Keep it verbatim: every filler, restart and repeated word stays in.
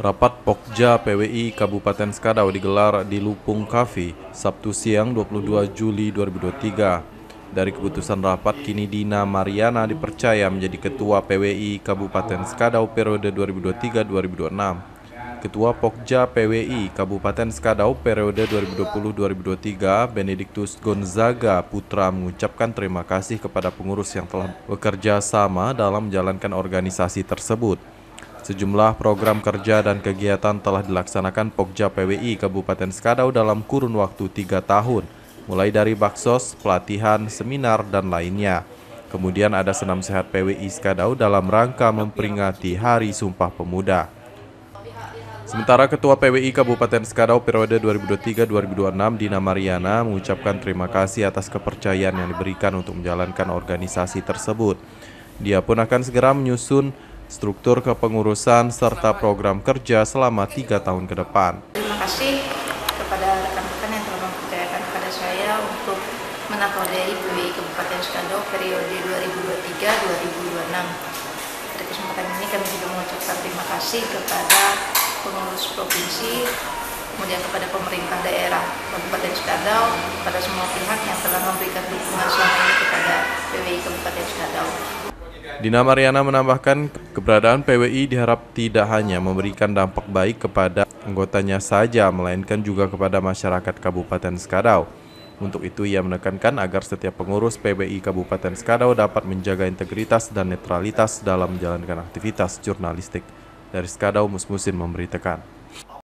Rapat Pokja P W I Kabupaten Skadau digelar di Lupung Cafe, Sabtu siang dua puluh dua Juli dua ribu dua puluh tiga. Dari keputusan rapat, kini Dina Mariana dipercaya menjadi Ketua P W I Kabupaten Skadau periode dua ribu dua puluh tiga sampai dua ribu dua puluh enam. Ketua Pokja P W I Kabupaten Skadau periode dua ribu dua puluh sampai dua ribu dua puluh tiga, Benedictus Gonzaga Putra mengucapkan terima kasih kepada pengurus yang telah bekerja sama dalam menjalankan organisasi tersebut. Sejumlah program kerja dan kegiatan telah dilaksanakan Pokja P W I Kabupaten Skadau dalam kurun waktu tiga tahun, mulai dari baksos, pelatihan, seminar, dan lainnya. Kemudian ada senam sehat P W I Skadau dalam rangka memperingati Hari Sumpah Pemuda. Sementara Ketua P W I Kabupaten Skadau periode dua ribu dua puluh tiga sampai dua ribu dua puluh enam, Dina Mariana, mengucapkan terima kasih atas kepercayaan yang diberikan untuk menjalankan organisasi tersebut. Dia pun akan segera menyusun struktur kepengurusan serta program kerja selama tiga tahun ke depan. Terima kasih kepada rekan-rekan yang telah mempercayakan kepada saya untuk menakodai P W I Kabupaten Skadau periode dua ribu dua puluh tiga sampai dua ribu dua puluh enam. Pada kesempatan ini kami juga mengucapkan terima kasih kepada pengurus provinsi, kemudian kepada pemerintah daerah Kabupaten Skadau, kepada semua pihak yang telah memberikan dukungan selama ini kepada P W I Kabupaten Skadau. Dina Mariana menambahkan, keberadaan P W I diharap tidak hanya memberikan dampak baik kepada anggotanya saja, melainkan juga kepada masyarakat Kabupaten Skadau. Untuk itu ia menekankan agar setiap pengurus P W I Kabupaten Skadau dapat menjaga integritas dan netralitas dalam menjalankan aktivitas jurnalistik. Dari Skadau, Mus Musin memberitakan.